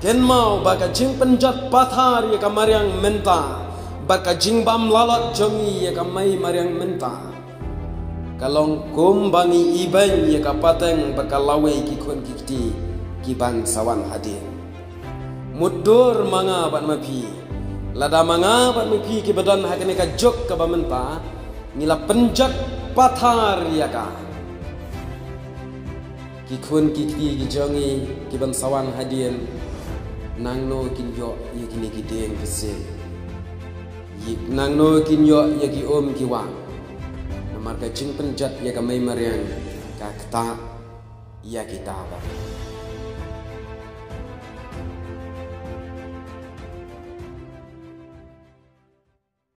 ken mau baka jing penjat pathar ya kamariang menta, baka jing bam lalot jongi ya kamai mariang menta. Kalong kumbangi iban ya kapateng baka lawe kikun kikti kiban sawan hadir. Mudur manga bat mapi, lada manga bat mapi kibadan hakene ka jok ka bamenta, ngila penjat pathar ya ka. Kikun kikti gijongi kiban sawan hadir. Nang no kin yo ye kini kideng kesil yik nang no kin yo ye ki om ki wang namar ka jing penjat ya ka mai mariang ka kta ya kita ba